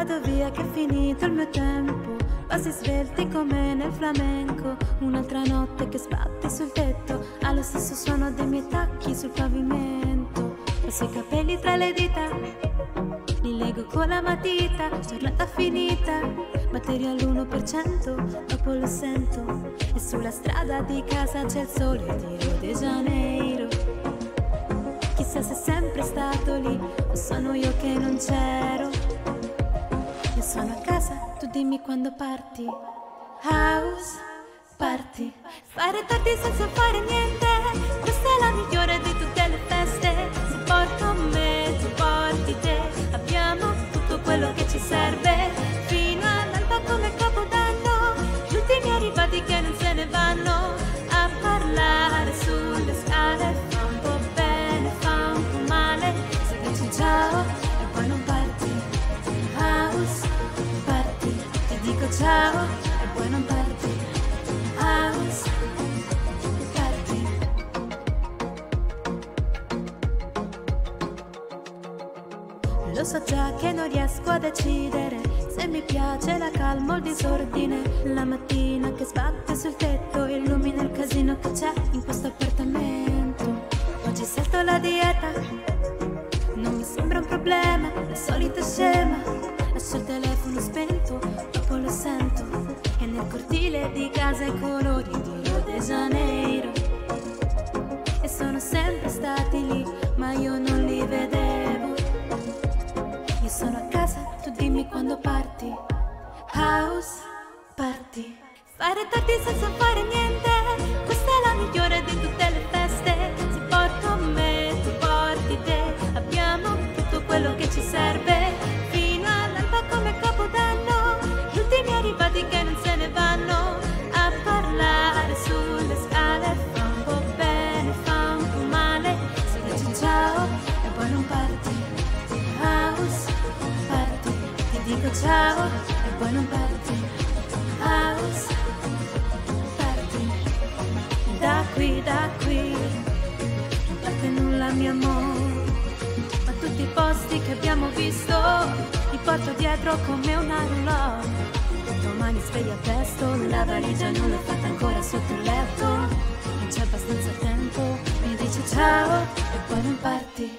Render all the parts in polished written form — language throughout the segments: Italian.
Vado via che è finito il mio tempo, passi svelti come nel flamenco. Un'altra notte che sbatti sul tetto, ha lo stesso suono dei miei tacchi sul pavimento. Passo i capelli tra le dita, li leggo con la matita. Giornata finita, batteria all'1%, dopo lo sento. E sulla strada di casa c'è il sole di Rio de Janeiro. Chissà se è sempre stato lì o sono io che non c'ero. Io sono a casa, tu dimmi quando parti. House party, fare tardi senza fare niente, questa è la migliore di tutte le feste. Se porto me, tu porti te, abbiamo tutto quello che ci serve, fino all'alba come Capodanno. Gli ultimi arrivati che non se ne vanno a parlare sulle scale. Fa un po' bene, fa un po' male, se dici ciao e poi non parti. House party, ti dico ciao e poi non parti. House party. Lo so già che non riesco a decidere se mi piace la calma o il disordine. La mattina che sbatte sul tetto illumina il casino che c'è in questo appartamento. Oggi salto la dieta, non mi sembra un problema, la solita scema. Lascio il telefono spento, dopo lo sento. E nel cortile di casa i colori di Rio de Janeiro. E sono sempre stati lì, ma io non li vedevo. Io sono a casa, tu dimmi quando parti. House party, fare tardi senza fare niente, questa è la migliore di tutte le feste. Se porto me, tu porti te, abbiamo tutto quello che ci serve, fino all'alba come Capodanno. Gli ultimi arrivati che non se ne vanno a parlare sulle scale. Fa un po' bene, fa un po' male, se dici ciao e poi non parti. House party, ti dico ciao e poi non parti. House party, da qui non parte nulla mio amore, ma tutti i posti che abbiamo visto li porto dietro come una roulotte. Domani sveglia presto, la valigia non l'ho fatta ancora sotto il letto, non c'è abbastanza tempo, mi dici ciao e poi non parti.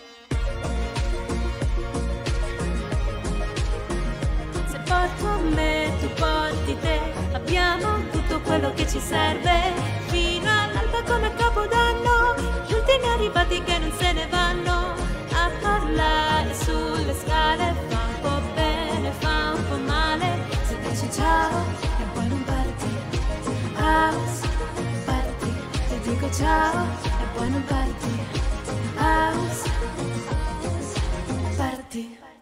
Se porto me, tu porti te, abbiamo tutto quello che ci serve, fino all'alba come Capodanno. Gli ultimi arrivati che non se ne vanno a parlare sulle scale. Fa un po' bene, fa un po' male, se dici ciao e poi non parti. House party, ti dico ciao e poi non parti. House party.